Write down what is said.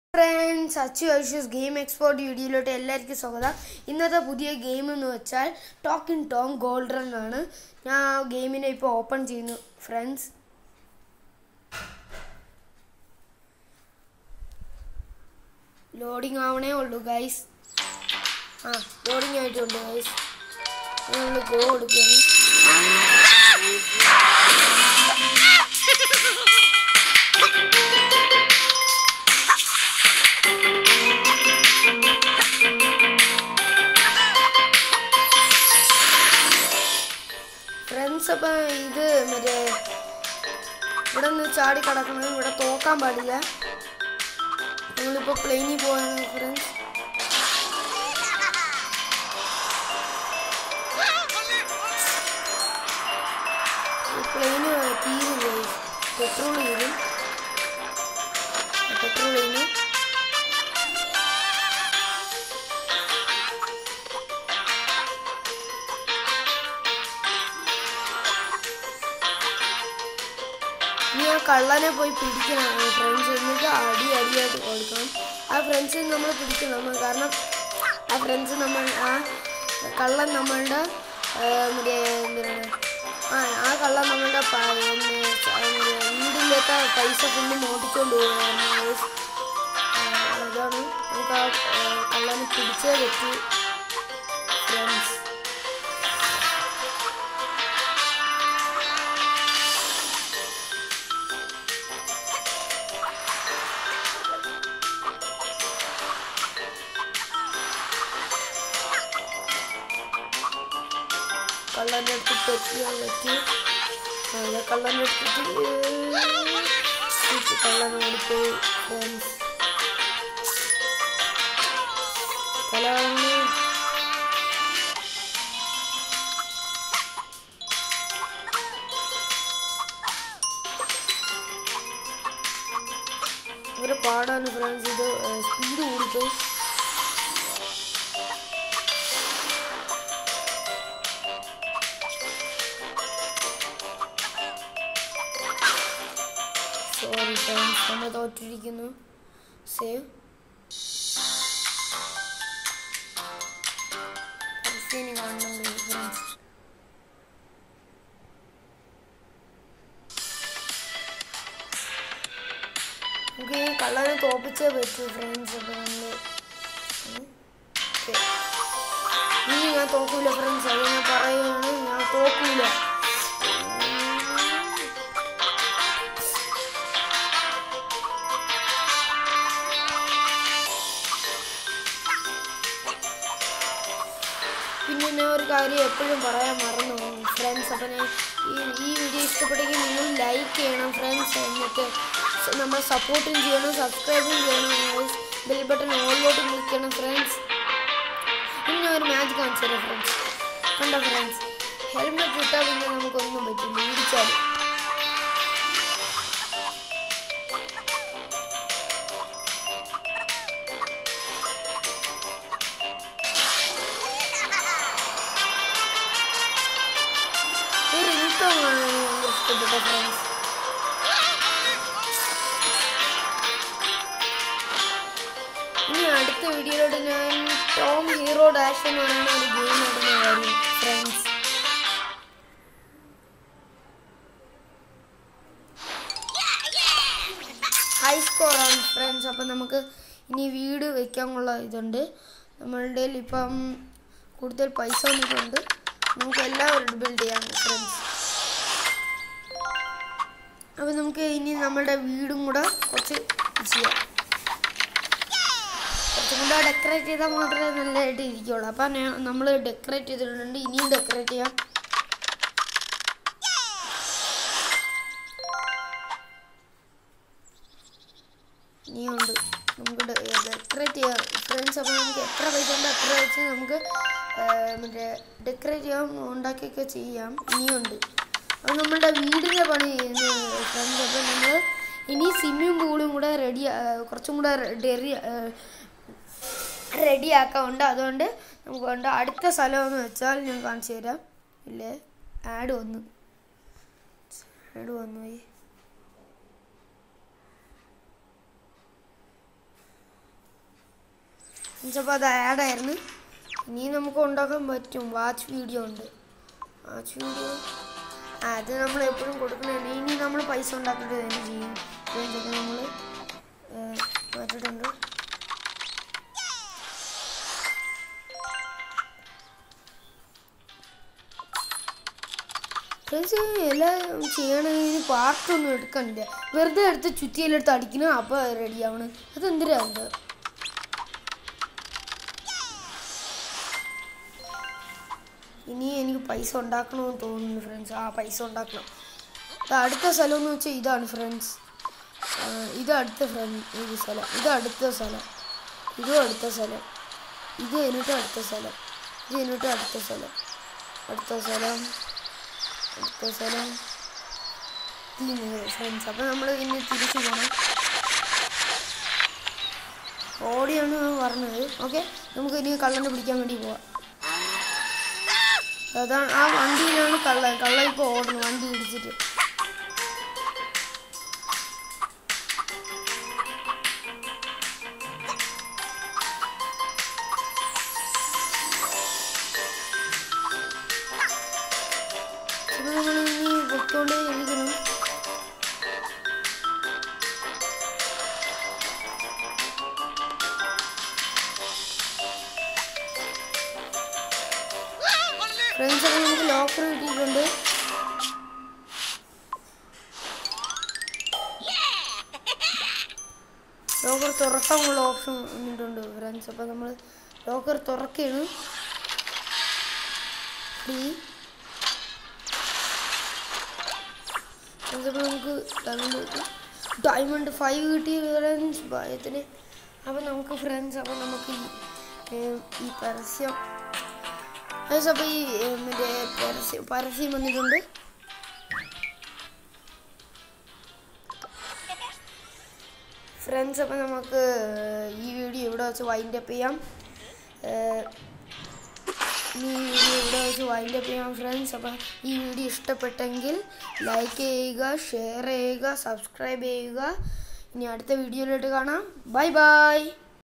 Friends, Achu ഐഷ്യൂസ് game export വീഡിയോയിലോട്ട് എല്ലാവർക്കും സ്വാഗതം. ഇന്നത്തെ പുതിയ ഗെയിം എന്ന് വെച്ചാൽ ടോക്കിംഗ് ടോം ഗോൾഡ് റൺ ആണ്. ഞാൻ ആ ഗെയിമിനെ ഇപ്പോൾ ഓപ്പൺ ചെയ്യുന്നു ഫ്രണ്ട്സ്. ലോഡിങ് ആവണേ ഉള്ളൂ ഗൈസ്. ലോഡിങ് ആയിട്ടുണ്ട് ഗൈസ്. നമ്മൾ ഗോ കൊടുക്കുകയാണ്. ഫ്രണ്ട്സ്, അപ്പം ഇത് മറ്റേ ഇവിടെ നിന്ന് ചാടി കിടക്കണം. ഇവിടെ തോക്കാൻ പാടില്ല. ഞങ്ങളിപ്പോൾ പ്ലെയിനിൽ പോവാണ് ഫ്രണ്ട്സ്. പ്ലെയിന് തീരും, പെട്രോൾ തീരും. പെട്രോൾ തീരും. ഇനി ആ കള്ളനെ പോയി പിടിക്കണം ഫ്രണ്ട്സ്. എന്നിട്ട് അടിയായിട്ട് കൊടുക്കണം. ആ ഫ്രണ്ട്സിന് നമ്മൾ പിടിക്കണം. കാരണം ആ ഫ്രണ്ട്സ് ആ കള്ളൻ നമ്മളുടെ മറ്റേ എന്താണ് ആ കള്ളൻ നമ്മളുടെ വീടില്ലാത്ത പൈസ ഫുള്ള് മോട്ടിക്കൊണ്ട് പോകുകയാണ്. അതാണ് നമുക്ക് ആ കള്ളനെ പിടിച്ചേ പറ്റൂ ഫ്രണ്ട്സ്. കള്ളൻ്റെ അടുത്ത് എത്തിയാൻ പറ്റി. കള്ളൻ്റെ അടുത്തിട്ട് കള്ളനോട് പോയി ഫ്രണ്ട്സ്. ഇവരെ പാടാണ് ഫ്രണ്ട്സ്. ഇത് സ്പീഡ് കൂടിപ്പോയി. സോറി ഫ്രണ്ട്സ്, നമ്മൾ തോറ്റിരിക്കുന്നു. സേവ് കാണുന്നുണ്ട് ഫ്രണ്ട്സ്. നമുക്ക് ഈ കള്ളനെ തോപ്പിച്ചേ പറ്റൂ ഫ്രണ്ട്സ്. അപ്പം നമ്മൾ ഇനി ഞാൻ തോക്കൂല ഫ്രണ്ട്സ്. അത് ഞാൻ പറയുകയാണ്, ഞാൻ തോക്കൂല. പിന്നെ ഞാൻ ഒരു കാര്യം എപ്പോഴും പറയാൻ മറന്നു ഫ്രണ്ട്സ്. അപ്പം ഞാൻ ഈ വീഡിയോ ഇഷ്ടപ്പെട്ടെങ്കിൽ നിങ്ങൾ ലൈക്ക് ചെയ്യണം ഫ്രണ്ട്സ്. എന്നിട്ട് നമ്മൾ സപ്പോർട്ടും ചെയ്യണം, സബ്സ്ക്രൈബും ചെയ്യണം. ബെൽ ബട്ടൺ ഓളിലോട്ട് ക്ലിക്ക് ചെയ്യണം ഫ്രണ്ട്സ്. ഇനി ഞാൻ ഒരു മാച്ച് കാണിച്ചു തരാം ഫ്രണ്ട്സ്. കണ്ടോ ഫ്രണ്ട്സ്, ഹെൽമെറ്റ് ഇട്ടാൽ പിന്നെ നമുക്കൊന്നും പറ്റില്ല, ഇടിച്ചാൽ. ഇഷ്ടപ്പെട്ട ഫ്രണ്ട്സ്. ഇനി അടുത്ത വീഡിയോയിലോട്ട് ഞാൻ ടോം ഹീറോ ഡാഷ് എന്ന് പറയുന്ന ഒരു ഗെയിം ആയിരുന്നു കാര്യം ഫ്രണ്ട്സ്. High സ്കോറാണ് friends. അപ്പം നമുക്ക് ഇനി വീട് വയ്ക്കാനുള്ള ഇതുണ്ട്. നമ്മളുടെ ഇപ്പം കൂടുതൽ പൈസ വന്നിട്ടുണ്ട്. നമുക്ക് എല്ലാവരും ബിൽഡ് ചെയ്യാം ഫ്രണ്ട്സ്. അപ്പോൾ നമുക്ക് ഇനി നമ്മുടെ വീടും കൂടെ കുറച്ച് ചെയ്യാം. കുറച്ചും കൂടെ ഡെക്കറേറ്റ് ചെയ്താൽ മാത്രമേ നല്ലതായിട്ട് ഇരിക്കുള്ളൂ. അപ്പം നമ്മൾ ഡെക്കറേറ്റ് ചെയ്തിട്ടുണ്ട്. ഇനിയും ഡെക്കറേറ്റ് ചെയ്യാം. ഇനിയുണ്ട് നമുക്ക് ഡെക്കറേറ്റ് ചെയ്യാം ഫ്രണ്ട്സ്. അപ്പോൾ നമുക്ക് എത്ര പൈസ ഉണ്ട് അത്ര വെച്ച് നമുക്ക് മറ്റേ ഡെക്കറേറ്റ് ചെയ്യാം, ഉണ്ടാക്കിയൊക്കെ ചെയ്യാം. ഇനിയുണ്ട്. അപ്പോൾ നമ്മളുടെ വീടിൻ്റെ പണി ഫ്രണ്ട്സ്. അപ്പോൾ നമ്മൾ ഇനി സ്വിമ്മിംഗ് പൂളും കൂടെ കുറച്ചും കൂടെ റെഡിയാക്കാറുണ്ട്. അതുകൊണ്ട് നമുക്ക് വേണ്ട അടുത്ത സ്ഥലമെന്ന് വെച്ചാൽ ഞാൻ കാണിച്ചു തരാം. ഇല്ലേ, ആഡ് വന്നു പോയി. അപ്പോൾ അത് ആഡായിരുന്നു. ഇനി നമുക്ക് ഉണ്ടാക്കാൻ പറ്റും. വാച്ച് വീഡിയോ ഉണ്ട്. വാച്ച് വീഡിയോ അത് നമ്മൾ എപ്പോഴും കൊടുക്കണതാണ്. ഇനി നമ്മൾ പൈസ ഉണ്ടാക്കിയിട്ട് തന്നെ ചെയ്യും. ഇതൊക്കെ നമ്മൾ മാറ്റിയിട്ടുണ്ട്. ഫ്രണ്ട്സ് എല്ലാം ചെയ്യണമെങ്കിൽ പാർട്ടൊന്നും എടുക്കണില്ല. വെറുതെ എടുത്ത് ചുറ്റിയിലെടുത്ത് അടിക്കണം, അപ്പോൾ റെഡിയാവണം. അതെന്തിനാണ്? ഇനി എനിക്ക് പൈസ ഉണ്ടാക്കണമെന്ന് തോന്നുന്നു ഫ്രണ്ട്സ്. പൈസ ഉണ്ടാക്കണം. അടുത്ത സ്ഥലം എന്ന് വെച്ചാൽ ഇതാണ് ഫ്രണ്ട്സ്. ഇത് അടുത്ത സ്ഥലം. ഇത് അടുത്ത സ്ഥലം. ഇതും അടുത്ത സ്ഥലം. ഇത് കഴിഞ്ഞിട്ട് അടുത്ത സ്ഥലം. ഇത് കഴിഞ്ഞിട്ട് അടുത്ത സ്ഥലം. അടുത്ത സ്ഥലം. അടുത്ത സ്ഥലം. ഫ്രണ്ട്സ് അപ്പോൾ നമ്മൾ ഇനി തിരിച്ചു പോകണം. ഓടിയാണ് പറഞ്ഞത്. ഓക്കെ, നമുക്ക് ഇനി കള്ളനെ പിടിക്കാൻ വേണ്ടി പോവാം. അതാണ് ആ വണ്ടിയിലാണ് കള്ള ഇപ്പോൾ ഓടുന്നു, വണ്ടി ഇടിച്ചിട്ട്. അപ്പോൾ നമ്മളിനി പൊയ്ക്കൊണ്ടേ ഇരിക്കുന്നു. ഫ്രണ്ട്സ് അപ്പോൾ നമുക്ക് ലോക്കർ കിട്ടിയിട്ടുണ്ട്. ലോക്കർ തുറക്കാനുള്ള ഓപ്ഷൻ വന്നിട്ടുണ്ട് ഫ്രണ്ട്സ്. അപ്പോൾ നമ്മൾ ലോക്കർ തുറക്കുകയാണ്. അപ്പോൾ നമുക്ക് ഡയമണ്ട് 5 കിട്ടിയ ഫ്രണ്ട്സ് ഭയത്തിന്. അപ്പോൾ നമുക്ക് ഫ്രണ്ട്സ് അപ്പോൾ നമുക്ക് ഈ പരസ്യം അപ്പോൾ ഈ മറ്റേ പരസ്യം വന്നിട്ടുണ്ട്. ഫ്രണ്ട്സ് അപ്പോൾ നമുക്ക് ഈ വീഡിയോ ഇവിടെ വെച്ച് വൈൻഡപ്പ് ചെയ്യാം. ഫ്രണ്ട്സ്. അപ്പോൾ ഈ വീഡിയോ ഇഷ്ടപ്പെട്ടെങ്കിൽ ലൈക്ക് ചെയ്യുക, ഷെയർ ചെയ്യുക, സബ്സ്ക്രൈബ് ചെയ്യുക. ഇനി അടുത്ത വീഡിയോയിലോട്ട് കാണാം. Bye by.